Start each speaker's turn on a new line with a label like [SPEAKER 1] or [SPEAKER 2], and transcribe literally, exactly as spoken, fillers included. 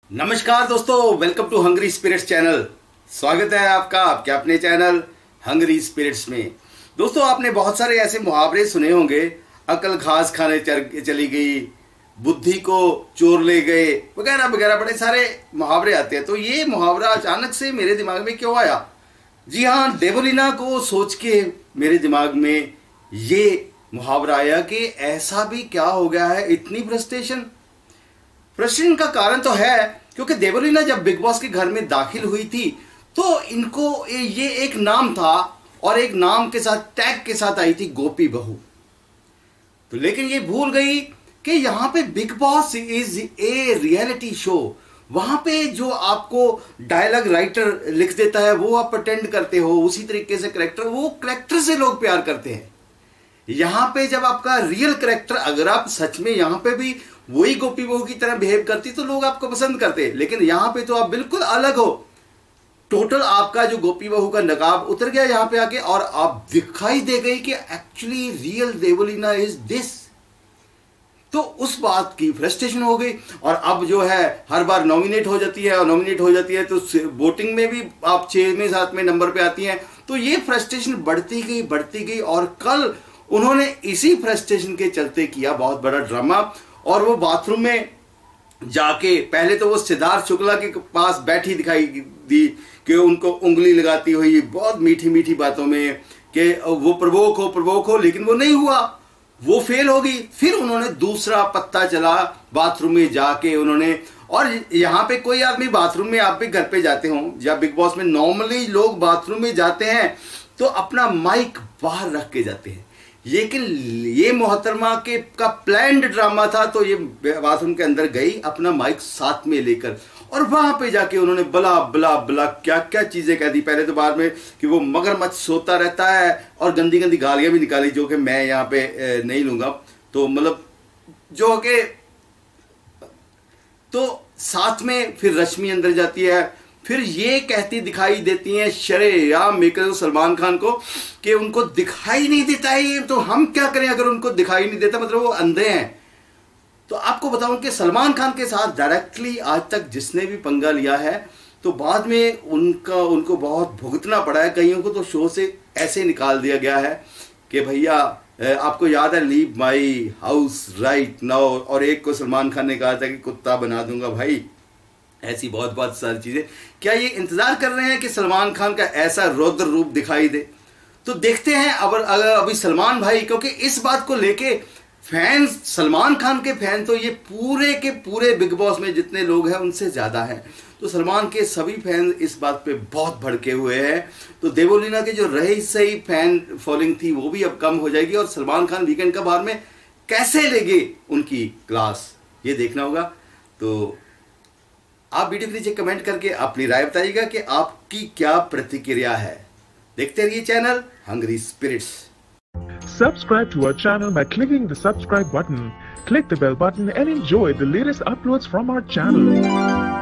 [SPEAKER 1] नमस्कार दोस्तों, welcome to hungry spirits channel. स्वागत है आपका आपके अपने चैनल हंग्री स्पिरिट्स में। दोस्तों, आपने बहुत सारे ऐसे मुहावरे सुने होंगे, अकल घास खाने चली गई, बुद्धि को चोर ले गए, वगैरह वगैरह बड़े सारे मुहावरे आते हैं। तो ये मुहावरा अचानक से मेरे दिमाग में क्यों आया? जी हाँ, देवोलीना को सोच के मेरे दिमाग में ये मुहावरा आया कि ऐसा भी क्या हो गया है, इतनी फ्रस्ट्रेशन। फ्रस्ट्रेशन का कारण तो है क्योंकि देवोलीना जब बिग बॉस के घर में दाखिल हुई थी तो इनको ये एक नाम था और एक नाम के साथ टैग के साथ आई थी गोपी बहू। तो लेकिन ये भूल गई कि यहां पे Bigg Boss is a reality show. वहां पे जो आपको डायलॉग राइटर लिख देता है वो आप अटेंड करते हो, उसी तरीके से करेक्टर, वो करेक्टर से लोग प्यार करते हैं। यहां पे जब आपका रियल करेक्टर, अगर आप सच में यहां पे भी वही गोपी बहू की तरह बिहेव करती तो लोग आपको पसंद करते, लेकिन यहां पे तो आप बिल्कुल अलग हो। टोटल आपका जो गोपी बहू का नकाब उतर गया यहां पे आके और आप दिखाई दे गई कि actually real Devoleena is this. तो उस बात की फ्रस्ट्रेशन हो गई और अब जो है हर बार नॉमिनेट हो जाती है और नॉमिनेट हो जाती है तो वोटिंग में भी आप छह में सात में नंबर पे आती हैं। तो ये फ्रस्ट्रेशन बढ़ती गई बढ़ती गई और कल उन्होंने इसी फ्रस्ट्रेशन के चलते किया बहुत बड़ा ड्रामा। और वो बाथरूम में जाके पहले तो वो सिद्धार्थ शुक्ला के पास बैठी दिखाई दी कि उनको उंगली लगाती हुई बहुत मीठी मीठी बातों में कि वो प्रवोक हो प्रवोक हो, लेकिन वो नहीं हुआ, वो फेल हो गई। फिर उन्होंने दूसरा पत्ता चला बाथरूम में जाके उन्होंने, और यहाँ पे कोई आदमी बाथरूम में, आप भी घर पे जाते हो या बिग बॉस में नॉर्मली लोग बाथरूम में जाते हैं तो अपना माइक बाहर रख के जाते हैं, लेकिन ये मोहतरमा के का प्लान्ड ड्रामा था। तो ये बाथरूम के अंदर गई अपना माइक साथ में लेकर और वहां पे जाके उन्होंने बला बला बला क्या क्या चीजें कह दी। पहले तो बाद में कि वो मगरमच्छ सोता रहता है और गंदी गंदी गालियां भी निकाली जो कि मैं यहाँ पे नहीं लूंगा। तो मतलब जो कि तो साथ में फिर रश्मि अंदर जाती है, फिर ये कहती दिखाई देती हैं शरेआम मेकर सलमान खान को कि उनको दिखाई नहीं देता है ये, तो हम क्या करें अगर उनको दिखाई नहीं देता, मतलब वो अंधे हैं। तो आपको बताऊं कि सलमान खान के साथ डायरेक्टली आज तक जिसने भी पंगा लिया है तो बाद में उनका उनको बहुत भुगतना पड़ा है। कईयों को तो शो से ऐसे निकाल दिया गया है कि भैया आपको याद है leave my house right now, और एक को सलमान खान ने कहा था कि कुत्ता बना दूंगा। भाई ऐसी बहुत बहुत सारी चीजें, क्या ये इंतजार कर रहे हैं कि सलमान खान का ऐसा रौद्र रूप दिखाई दे? तो देखते हैं अब अगर अभी सलमान भाई, क्योंकि इस बात को लेके फैंस, सलमान खान के फैन तो ये पूरे के पूरे बिग बॉस में जितने लोग हैं उनसे ज्यादा हैं। तो सलमान के सभी फैन इस बात पे बहुत भड़के हुए हैं। तो देवोलीना के जो रही सही फैन फॉलोइंग थी वो भी अब कम हो जाएगी और सलमान खान वीकेंड का बाहर में कैसे लेंगे उनकी क्लास, ये देखना होगा। तो आप वीडियो के नीचे कमेंट करके अपनी राय बताइएगा कि आपकी क्या प्रतिक्रिया है। देखते रहिए channel hungry spirits.
[SPEAKER 2] Subscribe to our channel by clicking the subscribe button. Click the bell button and enjoy the latest uploads from our channel.